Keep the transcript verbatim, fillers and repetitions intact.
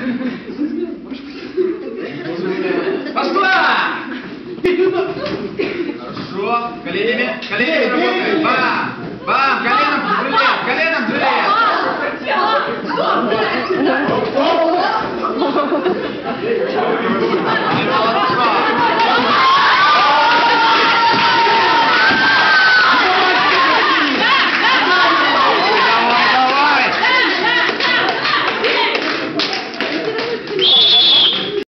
Пошла! Хорошо. Коленями. Коленями работаем. Бам! Бам! Коленом в жилет! Коленом в жилет!